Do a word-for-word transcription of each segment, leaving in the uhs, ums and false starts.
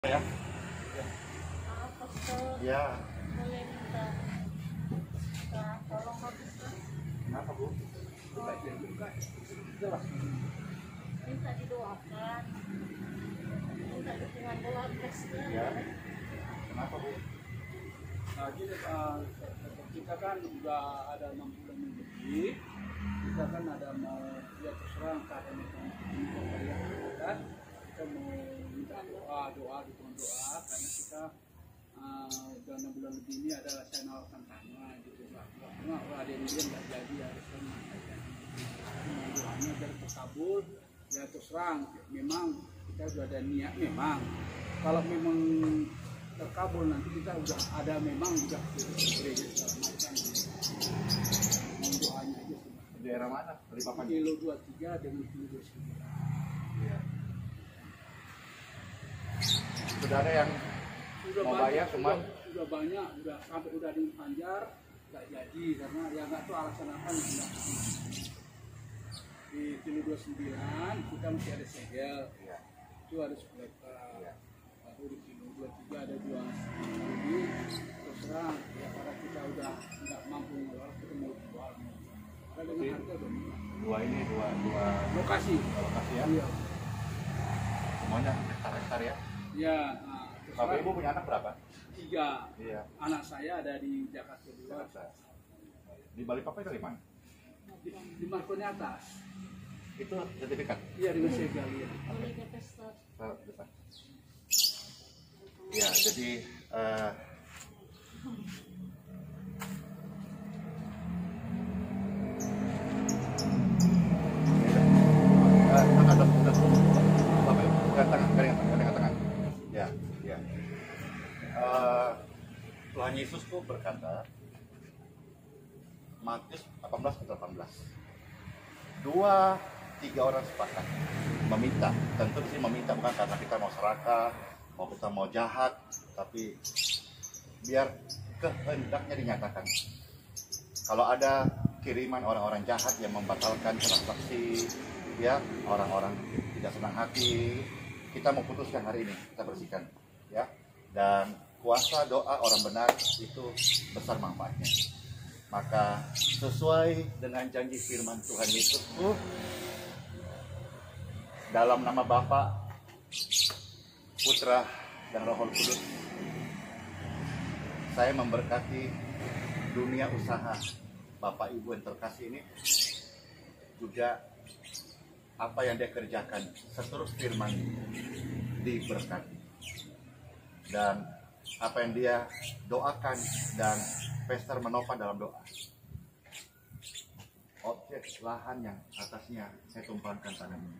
Ya, Apa tuh? ya. Boleh minta nah, tolong habis kan? Kenapa Bu? Minta didoakan, minta dukungan bola Kristen. Ya. Kenapa Bu? Nah, jadi uh, kita kan udah ada enam bulan lebih, kita kan ada mau ya terserang keadaan itu kan, kita mau minta doa doa dukungan doa karena kita uh, udah enam bulan lebih ini adalah saya nawarkan tanah gitu lah, karena ada yang dia nggak jadi harusnya nggak jadi, doanya biar terkabul ya terserang, memang kita sudah ada niat memang kalau memang terkabul nanti kita udah ada memang udah gereja segala macam doanya aja sih. Daerah mana? Dari Papan? Kilo dua puluh tiga dengan kilo dua puluh sembilan. Iya. Sudah ada yang Udah mau banyak, bayar cuman udah, udah banyak, udah sampai udah di Panjar nggak jadi karena ya nggak tahu alasan apa yang nggak di kilo dua puluh sembilan kita masih ada segel, Iya. itu harus mereka. Iya. Lalu di kilo dua puluh tiga ada dua lebih terus terang ya karena kita udah nggak mampu ngelola kita mau jual karena dengan harga udah murah. Dua ini dua dua Lokasi lokasi ya. iya Semuanya hektar-hektar ya. ya nah, terus Bapak terang, Ibu punya anak berapa? tiga Iya. anak saya ada di Jakarta dua Jakarta. Di Balikpapan dari mana? di, di Markoni atas Itu sertifikat. iya di Segal ya. Boleh ke pesta. Ke depan. Ya, jadi eh, Eh, tangan, tangan, tangan. Bapak Ibu, bukan tangan, garing tangan, garing tangan. Ya, ya. Eh, Tuhan Yesus tuh berkata, Matius delapan belas ke delapan belas. Dua, tiga orang sepakat meminta. Tentu di sini meminta bukan karena kita mau serakah, mau kita mau jahat, tapi biar kehendaknya dinyatakan. Kalau ada kiriman orang-orang jahat yang membatalkan transaksi, ya orang-orang tidak senang hati, kita mau putuskan hari ini, kita bersihkan, ya. Dan kuasa doa orang benar itu besar manfaatnya. Maka sesuai dengan janji firman Tuhan Yesus tuh, dalam nama Bapa, Putra, dan Roh Kudus, saya memberkati dunia usaha Bapak Ibu yang terkasih ini, juga apa yang dia kerjakan seterus firman diberkati, dan apa yang dia doakan dan Pester menopang dalam doa. Objek lahan yang atasnya saya tumpahkan tangannya.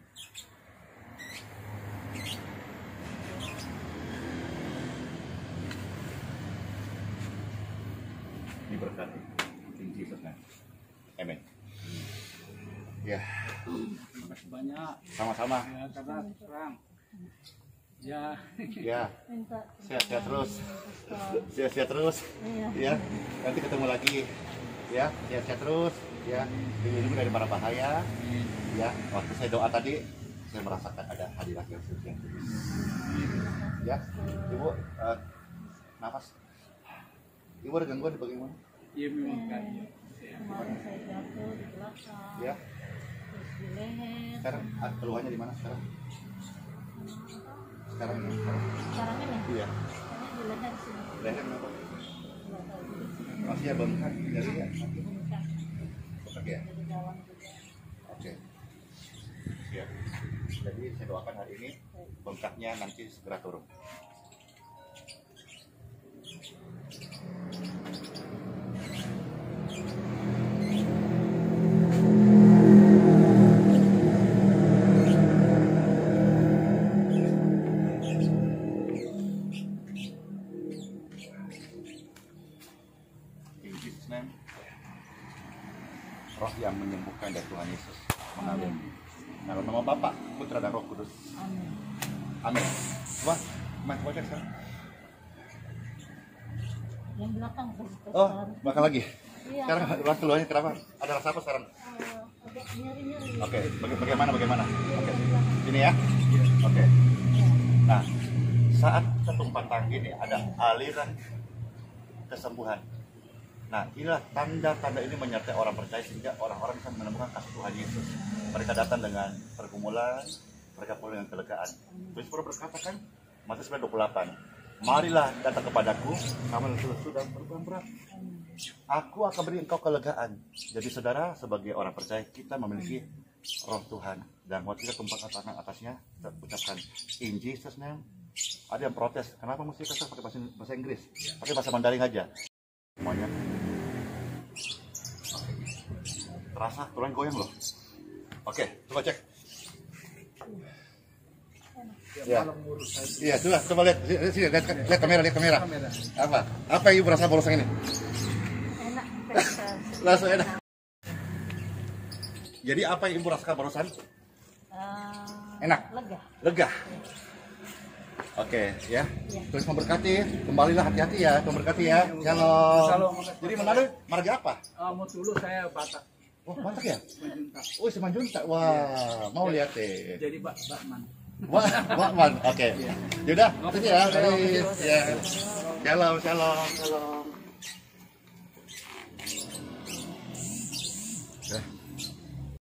Diberkati. In Jesus name. Amen. Ya. Makasih banyak Sama-sama. ya karena terang ya Ya. Minta Sehat-sehat terus. pesta. Sehat-sehat terus. Iya. Ya. Nanti ketemu lagi. Ya. Sehat-sehat terus. Ya. Dilindungi dari para bahaya. Ya. Waktu saya doa tadi, saya merasakan ada hadirat yang kudus. Ya. Ibu, eh, nafas. Ibu ada gangguan di bagian mana? iya memang kan ya. Kemarin saya jatuh di belakang, Ya. terus di leher. Sekarang ah, keluhannya di mana sekarang? Sekarang ini. Sekarang. Sekarang ini, Iya. kayaknya di leher sini. Leher kenapa? Nggak tahu di sini. Masih ya bengkak dari ya? Bengkak. Bengkak ya? Dari dalam juga. Oke. Siap. Jadi saya doakan hari ini bengkaknya nanti segera turun. In Jesus name. Roh yang menyembuhkan dari Tuhan Yesus mengalir. Dalam nama Bapa, Putra, dan Roh Kudus. Amin. Amin. Wah, mas baca sekarang. Yang belakang terus Oh, besar. belakang lagi. Iya. Sekarang ruang keluarnya kenapa? Ada rasa apa sekarang? Eh, agak nyeri-nyeri. Oke, baga- bagaimana bagaimana? Oke, Di belakang. sini ya. Oke. Iya. Nah, saat kita tumpang tangan gini ada aliran kesembuhan. Nah, inilah tanda-tanda ini menyertai orang percaya sehingga orang-orang bisa menemukan kasih Tuhan Yesus. Mereka datang dengan pergumulan, mereka pulang dengan kelegaan. Terus Paulus berkata kan, Matius sembilan dua puluh delapan, marilah datang kepadaku, kamu yang sudah berbeban berat. Aku akan beri engkau kelegaan. Jadi saudara, sebagai orang percaya, kita memiliki roh Tuhan. Dan waktu kita tumpahkan tangan atasnya, kita ucapkan, in Jesus name. Ada yang protes, kenapa mesti kita pakai bahasa, bahasa Inggris? Pakai bahasa Mandarin aja. Semuanya. Terasa, tulang goyang loh. Oke, coba cek. Ya. Iya, coba, coba lihat, sini, lihat, lihat kamera, lihat kamera. Apa? Apa yang ibu rasa barusan ini? Enak. Langsung enak. Jadi apa yang ibu rasakan barusan? Uh, Enak. Lega. Lega. Oke, ya. Terus memberkati, kembalilah hati-hati ya, memberkati ya. Shalom. Shalom. Jadi Manado, marga apa? Uh, mau dulu saya Batak. Oh, Batak ya? Manjuntak. Oh, Semanjunta. Wah, mau lihat deh. Jadi Pak Bakman. Wah, Bakman. Oke. Yaudah, itu ya. Dari ya. Shalom, shalom, shalom.